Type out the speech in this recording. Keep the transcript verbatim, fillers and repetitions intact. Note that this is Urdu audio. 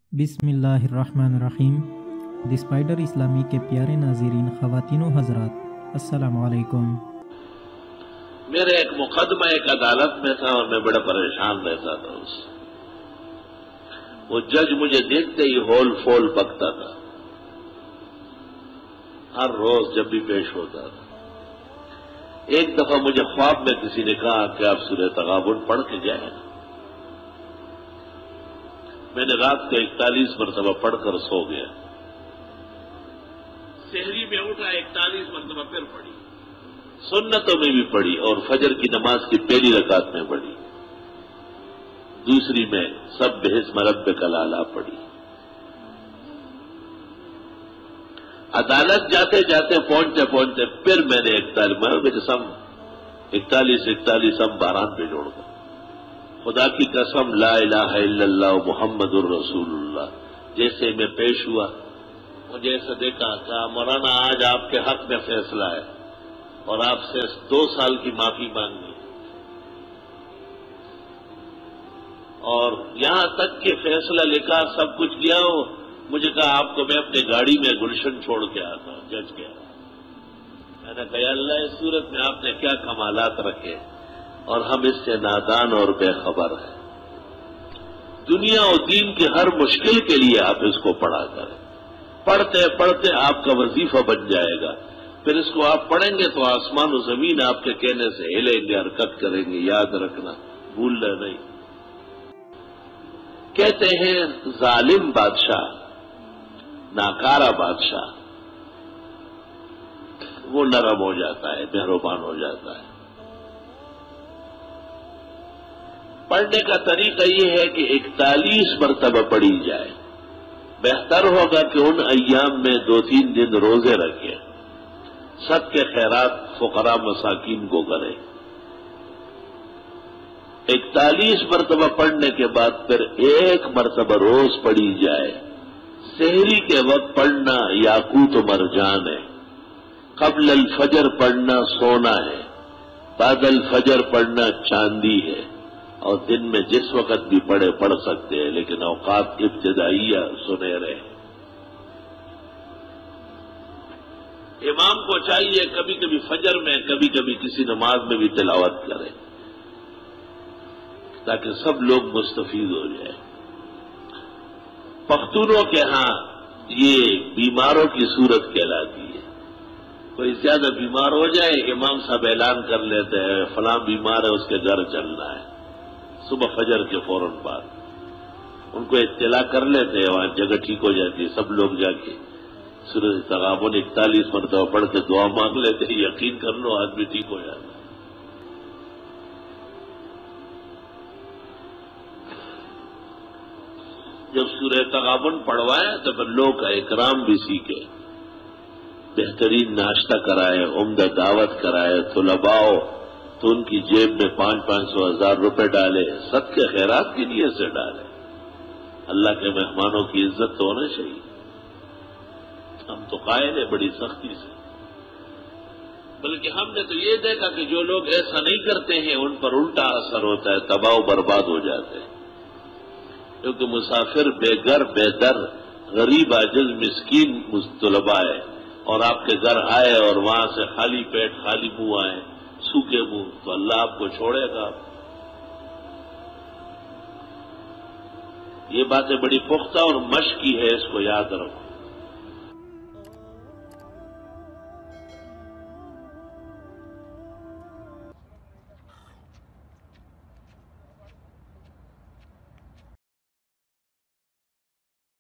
بسم اللہ الرحمن الرحیم۔ دی اسپائڈر اسلامی کے پیارے ناظرین، خواتین و حضرات، السلام علیکم۔ میرے ایک مقدمہ ایک عدالت میں تھا اور میں بڑا پریشان رہتا تھا اس سے۔ وہ جج مجھے دیکھتے ہی ہول فول پکتا تھا، ہر روز جب بھی پیش ہوتا تھا۔ ایک دفعہ مجھے خواب میں کسی نے کہا کہ آپ سورہ تغابن پڑھ کے جائیں۔ میں نے رات کو اکتالیس مرتبہ پڑھ کر سو گیا۔ سحری میں اٹھا، اکتالیس مرتبہ پھر پڑھی، سنتوں میں بھی پڑھی اور فجر کی نماز کی پہلی رکعت میں پڑھی، دوسری میں سب بحسم ربک الاعلی پڑھی۔ عدالت جاتے جاتے پہنچتے پہنچتے پھر میں نے اکتالیس میں قسم اکتالیس اکتالیس ہم باران پہ جوڑ کر، خدا کی قسم لا الہ الا اللہ محمد الرسول اللہ جیسے میں پیش ہوا، مجھے ایسا دیکھا کہ مولانا آج آپ کے حق میں فیصلہ ہے اور آپ سے دو سال کی معافی مانگنی ہے، اور یہاں تک کہ فیصلہ لکھا سب کچھ کیا ہو۔ مجھے کہا آپ کو میں اپنی گاڑی میں گلشن چھوڑ کے آتا ہوں، جج کیا۔ میں نے کہا اللہ اس صورت میں آپ نے کیا کمالات رکھے اور ہم اس سے نادان اور بے خبر ہیں۔ دنیا و دین کی ہر مشکل کے لیے آپ اس کو پڑھا کریں، پڑھتے پڑھتے آپ کا وظیفہ بن جائے گا۔ پھر اس کو آپ پڑھیں گے تو آسمان و زمین آپ کے کہنے سے ہلیں گے، حرکت کریں گے، یاد رکھنا، بھولنا نہیں۔ کہتے ہیں ظالم بادشاہ، ناکارہ بادشاہ، وہ نرم ہو جاتا ہے، مہربان ہو جاتا ہے۔ پڑھنے کا طریقہ یہ ہے کہ اکتالیس مرتبہ پڑھی جائے۔ بہتر ہوگا کہ ان ایام میں دو تین دن روزے رکھیں، سب کے خیرات فقراء مساکین کو کریں۔ اکتالیس مرتبہ پڑھنے کے بعد پھر ایک مرتبہ روز پڑھی جائے۔ سحری کے وقت پڑھنا یاقوت و مرجان ہے، قبل الفجر پڑھنا سونا ہے، بعد الفجر پڑھنا چاندی ہے، اور دن میں جس وقت بھی پڑھے پڑھ سکتے ہیں، لیکن اوقات ابتدائیہ سنہرے ہیں۔ امام کو چاہیے کبھی کبھی فجر میں، کبھی کبھی کسی نماز میں بھی تلاوت کرے تاکہ سب لوگ مستفید ہو جائیں۔ پختونوں کے ہاں یہ بیماروں کی صورت کہلاتی ہے۔ کوئی زیادہ بیمار ہو جائے، امام صاحب اعلان کر لیتے ہیں فلاں بیمار ہے، اس کے گھر چلنا ہے، صبح فجر کے فوراً بعد ان کو اطلاع کر لیتے ہیں، وہاں جگہ ٹھیک ہو جاتی ہے، سب لوگ جا کے سورۃ تغابن اکتالیس مرتبہ پڑھ کے دعا مانگ لیتے ہیں، یقین کر لو آدمی ٹھیک ہو جاتا ہے۔ جب سورہ تغابن پڑھوائے تو پھر لوگ کا اکرام بھی سیکھے، بہترین ناشتہ کرائے، عمدہ دعوت کرائے، طلباء تو ان کی جیب میں پانچ پانچ سو ہزار روپے ڈالے، سب کے خیرات کی نیت سے ڈالے۔ اللہ کے مہمانوں کی عزت تو ہونا چاہیے۔ ہم تو قائل ہیں بڑی سختی سے، بلکہ ہم نے تو یہ دیکھا کہ جو لوگ ایسا نہیں کرتے ہیں ان پر الٹا اثر ہوتا ہے، تباہ و برباد ہو جاتے ہیں۔ کیونکہ مسافر بے گھر بے در، غریب عاجز مسکین طلباء ہے، اور آپ کے گھر آئے اور وہاں سے خالی پیٹ خالی منہ آئے، سوکھے منہ، تو اللہ آپ کو چھوڑے گا۔ یہ باتیں بڑی پختہ اور مشق کی ہے، اس کو یاد رکھو۔